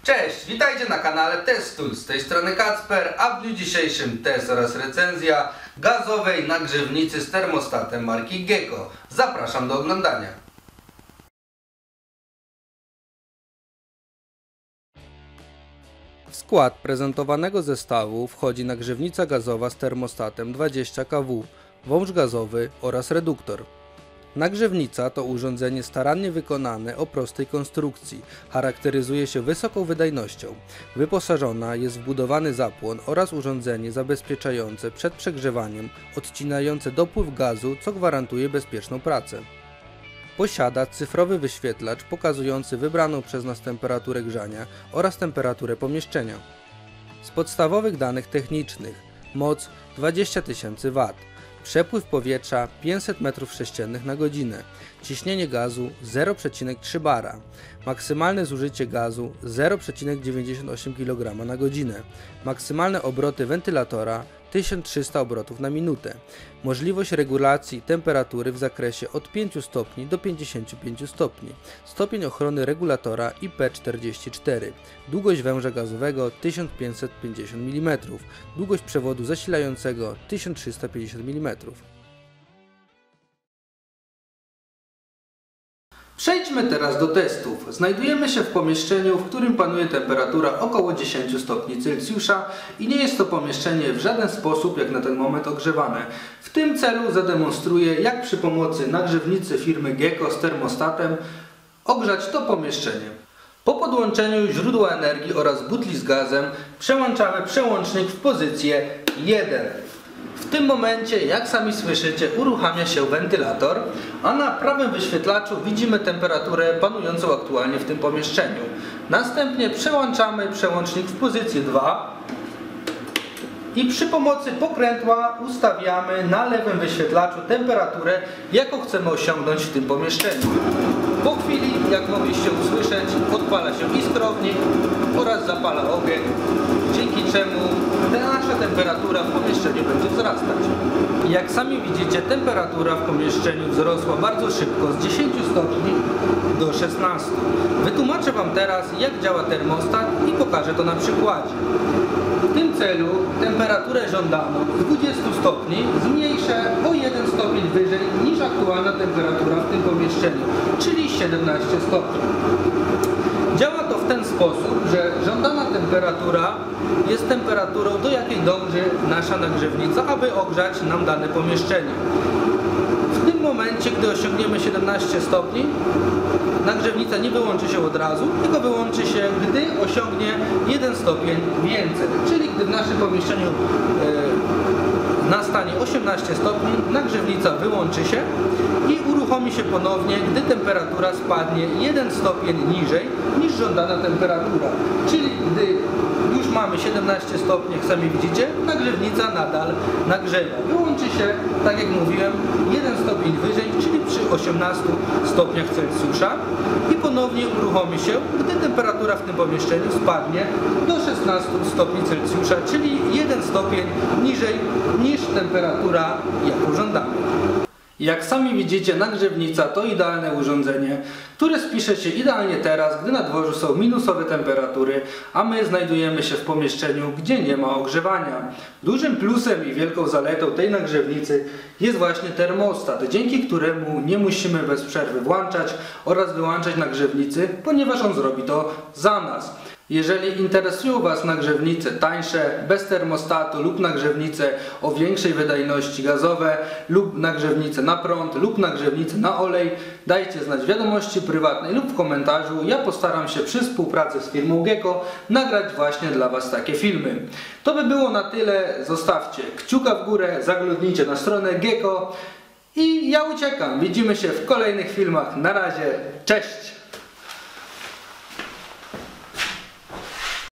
Cześć, witajcie na kanale Testu, z tej strony Kacper, a w dniu dzisiejszym test oraz recenzja gazowej nagrzewnicy z termostatem marki Gecko. Zapraszam do oglądania. W skład prezentowanego zestawu wchodzi nagrzewnica gazowa z termostatem 20 kW, wąż gazowy oraz reduktor. Nagrzewnica to urządzenie starannie wykonane o prostej konstrukcji, charakteryzuje się wysoką wydajnością. Wyposażona jest w wbudowany zapłon oraz urządzenie zabezpieczające przed przegrzewaniem, odcinające dopływ gazu, co gwarantuje bezpieczną pracę. Posiada cyfrowy wyświetlacz pokazujący wybraną przez nas temperaturę grzania oraz temperaturę pomieszczenia. Z podstawowych danych technicznych: moc 20 000 W, przepływ powietrza 500 m3 na godzinę, ciśnienie gazu 0,3 bara, maksymalne zużycie gazu 0,98 kg na godzinę, maksymalne obroty wentylatora 1300 obrotów na minutę, możliwość regulacji temperatury w zakresie od 5 stopni do 55 stopni, stopień ochrony regulatora IP44, długość węża gazowego 1550 mm, długość przewodu zasilającego 1350 mm. Przejdźmy teraz do testów. Znajdujemy się w pomieszczeniu, w którym panuje temperatura około 10 stopni Celsjusza i nie jest to pomieszczenie w żaden sposób jak na ten moment ogrzewane. W tym celu zademonstruję, jak przy pomocy nagrzewnicy firmy Gecko z termostatem ogrzać to pomieszczenie. Po podłączeniu źródła energii oraz butli z gazem przełączamy przełącznik w pozycję 1. W tym momencie, jak sami słyszycie, uruchamia się wentylator, a na prawym wyświetlaczu widzimy temperaturę panującą aktualnie w tym pomieszczeniu. Następnie przełączamy przełącznik w pozycję 2 i przy pomocy pokrętła ustawiamy na lewym wyświetlaczu temperaturę, jaką chcemy osiągnąć w tym pomieszczeniu. Po chwili, jak mogliście usłyszeć, odpala się iskrownik oraz zapala ogień, dzięki czemu nasza temperatura w pomieszczeniu będzie wzrastać. Jak sami widzicie, temperatura w pomieszczeniu wzrosła bardzo szybko, z 10 stopni do 16. Wytłumaczę Wam teraz, jak działa termostat i pokażę to na przykładzie. W tym celu temperaturę żądaną z 20 stopni zmniejszę o 1 stopień wyżej niż aktualna temperatura w tym pomieszczeniu, czyli 17 stopni. Działa to w ten sposób, że żądana temperatura jest temperaturą, do jakiej dąży nasza nagrzewnica, aby ogrzać nam dane pomieszczenie. W tym momencie, gdy osiągniemy 17 stopni, nagrzewnica nie wyłączy się od razu, tylko wyłączy się, gdy osiągnie 1 stopień więcej. Czyli gdy w naszym pomieszczeniu nastanie 18 stopni, nagrzewnica wyłączy się i uruchomi się ponownie, gdy temperatura spadnie 1 stopień niżej niż żądana temperatura. Czyli gdy już mamy 17 stopni, jak sami widzicie, nagrzewnica nadal nagrzewa. Wyłączy się, tak jak mówiłem, 1 stopień wyżej, czyli przy 18 stopniach Celsjusza i ponownie uruchomi się, gdy temperatura w tym pomieszczeniu spadnie do 16 stopni Celsjusza, czyli 1 stopień niżej niż temperatura, jaką żądamy. Jak sami widzicie, nagrzewnica to idealne urządzenie, które spisze się idealnie teraz, gdy na dworzu są minusowe temperatury, a my znajdujemy się w pomieszczeniu, gdzie nie ma ogrzewania. Dużym plusem i wielką zaletą tej nagrzewnicy jest właśnie termostat, dzięki któremu nie musimy bez przerwy włączać oraz wyłączać nagrzewnicy, ponieważ on zrobi to za nas. Jeżeli interesują Was nagrzewnice tańsze, bez termostatu lub nagrzewnice o większej wydajności gazowe lub nagrzewnice na prąd lub nagrzewnice na olej, dajcie znać w wiadomości prywatnej lub w komentarzu. Ja postaram się przy współpracy z firmą Gecko nagrać właśnie dla Was takie filmy. To by było na tyle. Zostawcie kciuka w górę, zaglądnijcie na stronę Gecko i ja uciekam. Widzimy się w kolejnych filmach. Na razie, cześć!